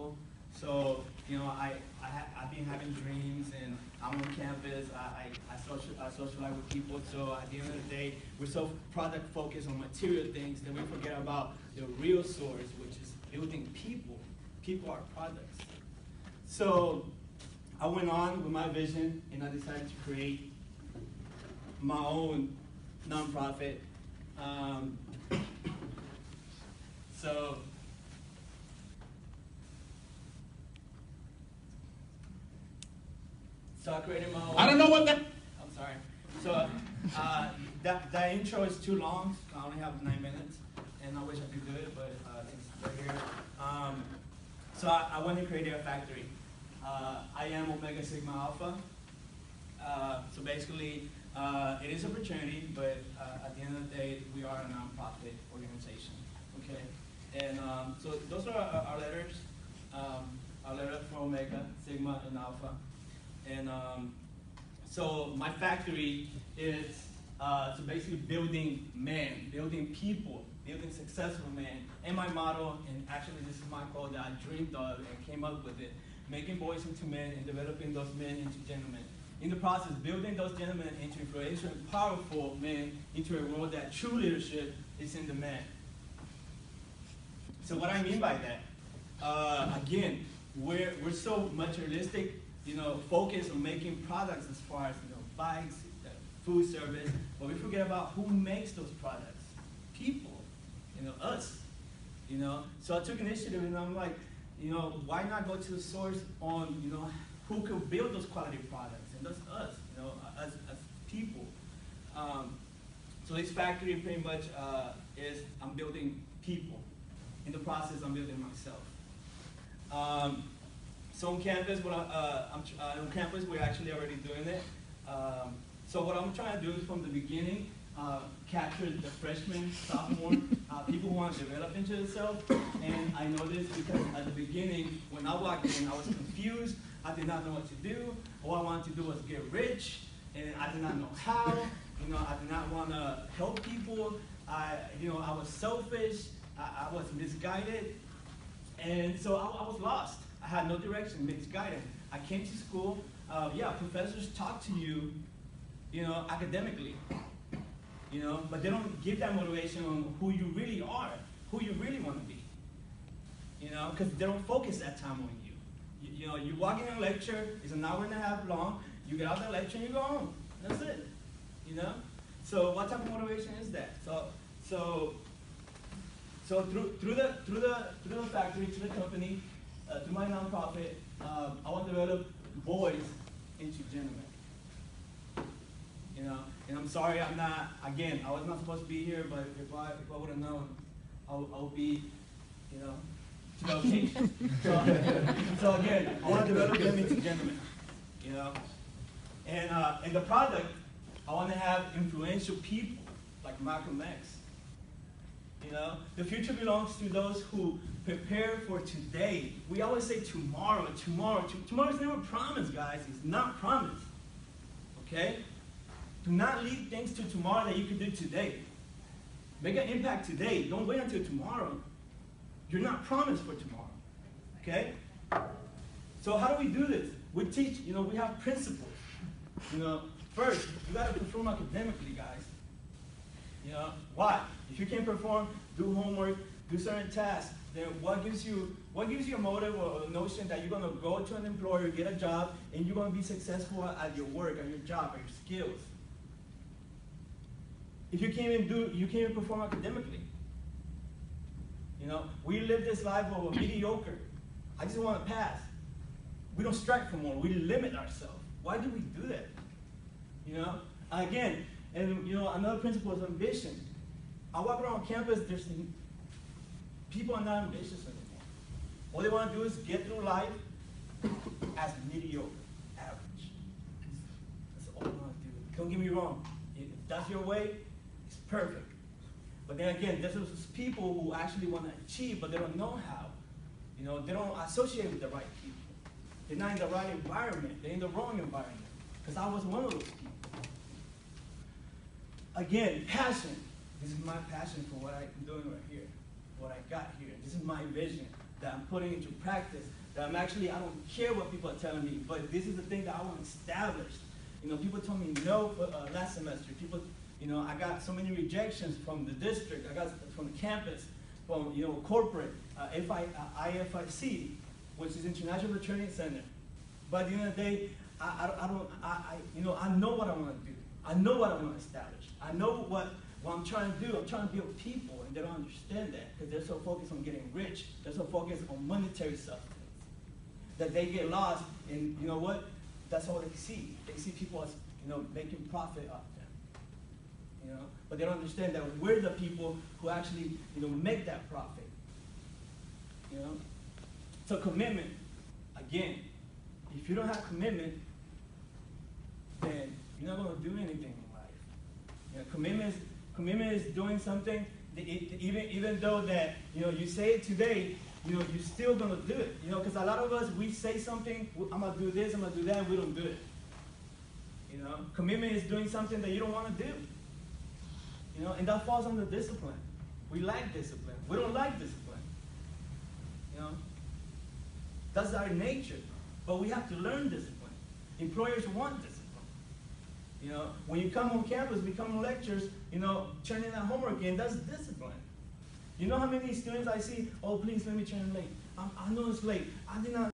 people. So, I've been having dreams, and I'm on campus. I socialize with people. So at the end of the day, we're so product focused on material things that we forget about the real source, which is building people. People are products. So I went on with my vision, and I decided to create my own nonprofit. So I created my own. I don't know what that. I'm sorry. So that intro is too long. I only have 9 minutes, and I wish I could do it, but it's right here. So I went and created a factory. I am Omega Sigma Alpha. So basically, it is a fraternity, but at the end of the day, we are a nonprofit organization. Okay, and so those are our letters. Our letter for Omega, Sigma, and Alpha. And so my factory is so basically building men, building people, building successful men. And my motto, and actually this is my quote that I dreamed of and came up with it, making boys into men and developing those men into gentlemen. In the process, building those gentlemen into influential and powerful men into a world that true leadership is in the man. So what I mean by that, again, we're so materialistic, focused on making products as far as, bikes, food service, but we forget about who makes those products. People, us, So I took initiative, and I'm like, why not go to the source on, who could build those quality products? And that's us, as people. So this factory pretty much is, I'm building people. In the process, I'm building myself. So on campus, on campus, we're actually already doing it. So what I'm trying to do is from the beginning, capture the freshman, sophomore, people who want to develop into themselves. And I know this because at the beginning, when I walked in, I was confused. I did not know what to do. All I wanted to do was get rich, and I did not know how. I did not want to help people. I was selfish. I was misguided. And so I was lost. I had no direction, misguided. I came to school. Professors talk to you, academically, but they don't give that motivation on who you really are, who you really want to be, because they don't focus that time on you. You walk in a lecture, it's an hour and a half long, you get out of the lecture and you go home. That's it, So what type of motivation is that? So through the factory, to the company, through my nonprofit, I want to develop boys into gentlemen. And I'm sorry, I was not supposed to be here, but if I would have known, I would be, to the occasion. So again, I want to develop them into gentlemen, And the product, I want to have influential people like Malcolm X. The future belongs to those who prepare for today. We always say tomorrow. Tomorrow's never promised, guys. It's not promised. Okay? Do not leave things to tomorrow that you can do today. Make an impact today. Don't wait until tomorrow. You're not promised for tomorrow. Okay? So how do we do this? We teach, we have principles. First, you got to perform academically, guys. Why? If you can't perform, do homework, do certain tasks, then what gives you a motive or a notion that you're going to go to an employer, get a job, and you're going to be successful at your work, at your job, at your skills? If you can't even perform academically. We live this life of a mediocre. I just want to pass. We don't strive for more. We limit ourselves. Why do we do that? Again, and another principle is ambition. I walk around campus, people are not ambitious anymore. All they want to do is get through life as mediocre, average. That's all they want to do. Don't get me wrong. If that's your way, it's perfect. But then again, there's those people who actually want to achieve, but they don't know how. They don't associate with the right people. They're not in the right environment. They're in the wrong environment. Because I was one of those people. Again, passion. This is my passion for what I'm doing right here, what I got here. This is my vision. that I'm putting into practice, that I'm actually, I don't care what people are telling me, but this is the thing that I want established. You know, people told me no for, last semester. People, you know, I got so many rejections from the district, I got from the campus, from, you know, corporate, IFIC, which is International Training Center. But at the end of the day, you know, I know what I want to do. I know what I want to establish. I know what I'm trying to do. I'm trying to build people, and they don't understand that because they're so focused on getting rich. They're so focused on monetary substance that they get lost in, you know what? That's all they see. They see people as, you know, making profit off them. You know, but they don't understand that we're the people who actually, you know, make that profit. You know, so commitment. Again, if you don't have commitment, then you're not going to do anything in life. You know, commitment is doing something that even though that, you know, you say it today, you know, you're still going to do it. You know, because a lot of us, we say something, I'm going to do this, I'm going to do that, and we don't do it. You know, commitment is doing something that you don't want to do. You know, and that falls under discipline. We lack discipline. We don't like discipline. You know, that's our nature. But we have to learn discipline. Employers want discipline. You know, when you come on campus, we come on lectures, you know, turning that homework in, that's discipline. You know how many students I see, oh, please let me turn late. I know it's late. I did not